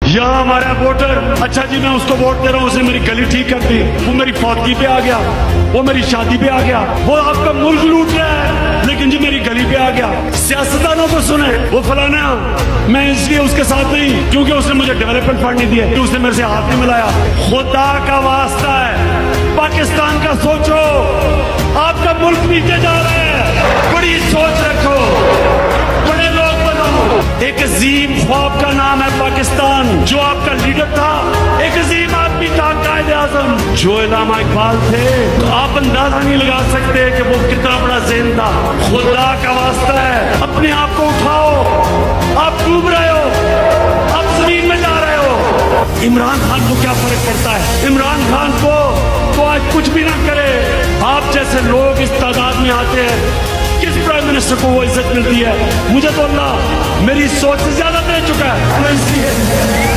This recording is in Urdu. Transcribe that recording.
یہاں ہمارا ووٹر، اچھا جی میں اس کو ووٹ دے رہا ہوں، اسے میری گلی ٹھیک کر دی، وہ میری فوتگی پہ آ گیا، وہ میری شادی پہ آ گیا، وہ آپ کا ملک لوٹ رہا ہے لیکن جی میری گلی پہ آ گیا۔ سیاستدانوں کو سنیں، وہ فلانا میں اس لیے اس کے ساتھ نہیں کیونکہ اس نے مجھے ڈیولپمنٹ فنڈ نہیں دیا، کہ اس نے میرے سے ہاتھ نہیں ملایا۔ خدا کا واسطہ ہے پاکستان کا سوچو، آپ کا ملک نیچے جا رہا ہے، بڑی سوچ رکھو، بڑے لوگ بنو۔ ایک عظیم خواب کا نام ہے پاکستان، جو آپ کا لیڈر تھا ایک عظیم آدمی تھا، قائد اعظم جو علامہ اقبال تھے، تو آپ اندازہ نہیں لگا سکتے کہ وہ کتنا بڑا ذہن تھا۔ خدا کا واسطہ ہے اپنے آپ کو اٹھاؤ، آپ ڈوب رہے ہو، آپ زمین میں جا رہے ہو۔ عمران خان کو کیا فرق پڑتا ہے؟ عمران خان کو تو آج کچھ بھی نہ کرے، آپ جیسے لوگ اس تعداد میں آتے ہیں، کس پرائم منسٹر کو وہ عزت ملتی ہے؟ مجھے تو اللہ میری سوچ سے زیادہ دے چکا ہے،